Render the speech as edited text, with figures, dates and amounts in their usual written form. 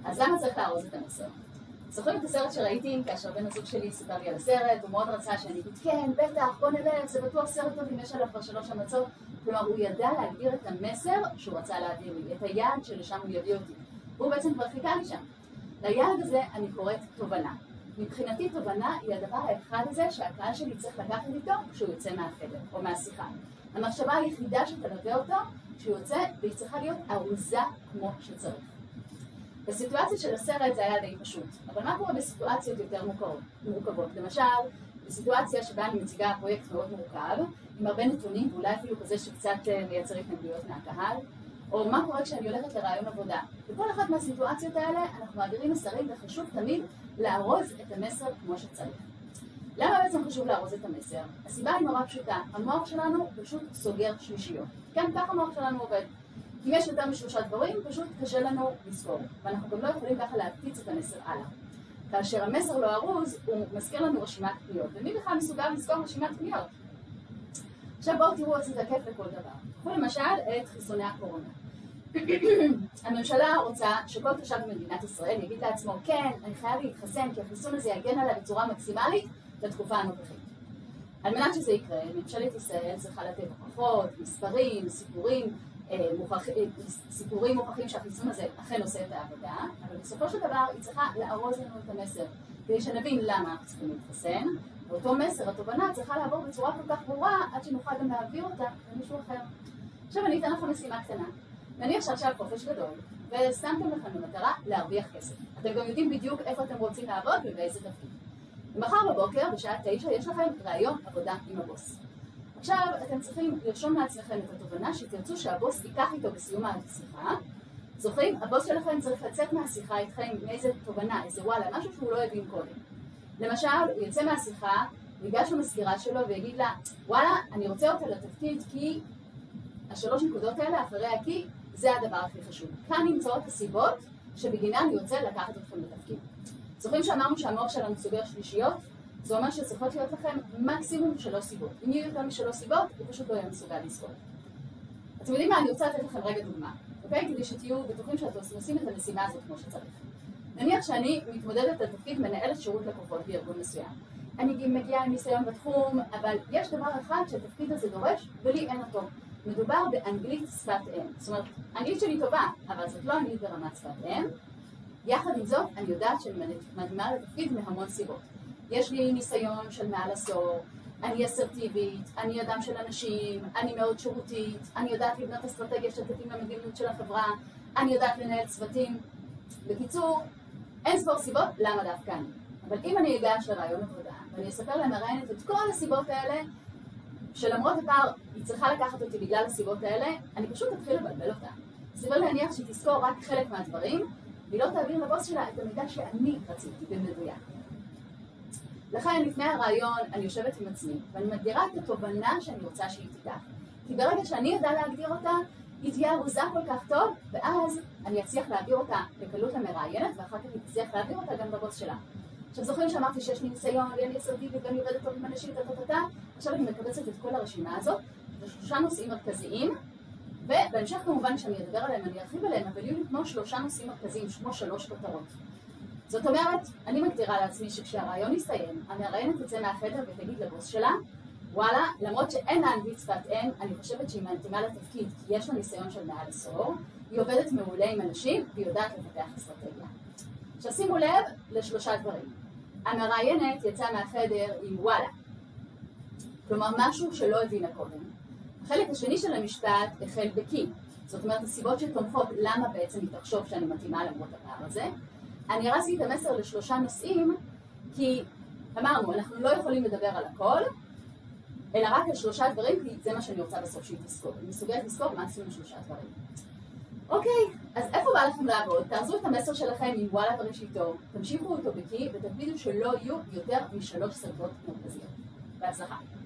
אז למה צריך לארוז את המסר? זוכרים את הסרט שראיתי כאשר בן הזוג שלי סיפר לי על הסרט, הוא מאוד רצה שאני אגיד, כן, בטח, בוא נלך, זה בטוח סרט טוב אם יש עליו כבר 3 המלצות. כלומר, הוא ידע להגדיר את המסר שהוא רצה להעביר לי, את היעד שלשם הוא יביא אותי. והוא בעצם כבר חיכה לי שם. ליעד הזה אני קוראת תובנה. מבחינתי תובנה היא הדבר האחד הזה שהקהל שלי צריך לקחת איתו כשהוא יוצא מהחדר או מהשיחה. המחשבה היחידה שתלווה אותו כשהוא יוצא, והיא צריכה להיות ארוזה כמו שצריך. בסיטואציה של הסרט זה היה די פשוט, אבל מה קורה בסיטואציות יותר מורכבות? למשל, בסיטואציה שבה אני מציגה פרויקט מאוד מורכב, עם הרבה נתונים, ואולי אפילו כזה שקצת מייצר התנגדויות מהקהל, או מה קורה כשאני הולכת לרעיון עבודה. בכל אחת מהסיטואציות האלה אנחנו מעבירים מסרים, וחשוב תמיד לארוז את המסר כמו שצריך. למה בעצם חשוב לארוז את המסר? הסיבה היא נורא פשוטה, המוח שלנו פשוט סוגר שלישיות. כן, ככה המוח שלנו עובד. אם יש יותר מ3 דברים, פשוט קשה לנו לזכור, ואנחנו גם לא יכולים ככה להפיץ את המסר הלאה. כאשר המסר לא ארוז, הוא מזכיר לנו רשימת פניות, ומי בכלל מסוגל לזכור רשימת פניות? עכשיו בואו תראו איך זה תקף לכל דבר. קחו למשל את חיסוני הקורונה. הממשלה רוצה שכל תושב במדינת ישראל יגיד לעצמו, כן, אני חייב להתחסן, כי החיסון הזה יגן עליי בצורה מקסימלית לתקופה הנוכחית. על מנת שזה יקרה, ממשלת ישראל צריכה לתת הוכחות, מספרים, סיפורים מוכחים שהחיסון הזה אכן עושה את העבודה, אבל בסופו של דבר היא צריכה לארוז לנו את המסר, כדי שנבין למה אנחנו צריכים להתחסן, ואותו מסר, התובנה, צריכה לעבור בצורה כל כך ברורה, עד שנוכל גם להעביר אותה למישהו אחר. עכשיו אני אתן לכם משימה קטנה. נניח שעכשיו חופש גדול, ושמתם לכם במטרה להרוויח כסף. אתם גם יודעים בדיוק איפה אתם רוצים לעבוד ובאיזה תפקיד. ומחר בבוקר, בשעה 9, יש לכם ראיון עבודה עם הבוס. עכשיו אתם צריכים לרשום לעצמכם את התובנה שתרצו שהבוס ייקח איתו בסיום השיחה. זוכרים? הבוס שלכם צריך לצאת מהשיחה איתכם עם איזה תובנה, איזה וואלה, משהו שהוא לא הבין קודם. למשל, הוא יצא מהשיחה, ייגש למזכירה שלו ויגיד לה, וואלה, אני רוצה אותה לתפקיד כי 3 נקודות האלה אחרי הכי, זה הדבר הכי חשוב. כאן נמצאות הסיבות שבגינן אני רוצה לקחת אתכם לתפקיד. זוכרים שאמרנו שהמוח שלנו סוגר שלישיות? זה אומר שצריכות להיות לכם מקסימום 3 סיבות. אם יהיו יותר מ3 סיבות, הוא פשוט לא יהיה מסוגל לזכור. אתם יודעים מה? אני רוצה לתת לכם רגע דוגמה, אוקיי? כדי שתהיו בטוחים שאתם עושים את המשימה הזאת כמו שצריך. נניח שאני מתמודדת על תפקיד מנהלת שירות לקוחות בארגון מסוים. אני מגיעה עם ניסיון בתחום, אבל יש דבר אחד שהתפקיד הזה דורש, ולי אין אותו. מדובר באנגלית שפת אם. זאת אומרת, האנגלית שלי טובה, אבל זאת לא אנגלית ברמת שפת אם. יחד עם זאת, אני יודעת שאני מתאימה לתפקיד מהמון סיבות. יש לי ניסיון של מעל עשור, אני אסרטיבית, אני אדם של אנשים, אני מאוד שירותית, אני יודעת לבנות אסטרטגיה שתתאים למדיניות של החברה, אני יודעת לנהל צוותים. בקיצור, אין ספור סיבות למה דווקא אני. אבל אם אני אגש לרעיון עבודה, ואני אספר למראיינת את כל הסיבות האלה, שלמרות הפער היא צריכה לקחת אותי בגלל הסיבות האלה, אני פשוט אתחיל לבלבל אותה. סביר להניח שהיא תזכור רק חלק מהדברים, והיא לא תעביר לבוס שלה את המידע שאני רציתי במדויק. לכן לפני הרעיון אני יושבת עם עצמי, ואני מגדירה את התובנה שאני רוצה שהיא תיקח. כי ברגע שאני יודע להגדיר אותה, היא תהיה ארוזה כל כך טוב, ואז אני אצליח להעביר אותה בקלות למראיינת, ואחר כך אני אצליח להעביר אותה גם לבוס שלה. עכשיו זוכרים שאמרתי שיש לי ניסיון, ואני אסרטיבית ואני עובדת טוב עם אנשים, עכשיו אני מקבצת את כל הרשימה הזאת, ו3 נושאים מרכזיים, ובהמשך כמובן שאני אדבר עליהם, אני ארחיב עליהם, אבל יהיו לי כמו 3 נושאים מרכזיים, כמו 3 כותרות. זאת אומרת, אני מגדירה לעצמי שכשהרעיון יסתיים, המראיינת תצא מהחדר ותגיד לבוס שלה, וואלה, למרות שאין לה אנגלית שפת אם, אני חושבת שהיא מתאימה לתפקיד, כי יש לה ניסיון של מעל עשור, היא עובדת מעולה עם אנשים, והיא יודעת לפתח אסטרטגיה. עכשיו שימו לב ל3 דברים. המראיינת יצאה מהחדר עם וואלה. כלומר, משהו שלא הבינה קודם. החלק השני של המשפט החל בכי. זאת אומרת, הסיבות שתומכות למה בעצם היא תחשוב שאני מתאימה למרות הפער הזה. אני הרסתי את המסר ל3 נושאים, כי אמרנו, אנחנו לא יכולים לדבר על הכל, אלא רק על 3 דברים, כי זה מה שאני רוצה בסוף שהיא תזכור. אני מסוגלת לזכור מקסימום 3 דברים. אוקיי, אז איפה בא לכם לעבוד? תארזו את המסר שלכם עם וואלה בראשיתו, תמשיכו אותו בכי, ותקפידו שלא יהיו יותר מ3 שרפות מרכזיות. בהצלחה.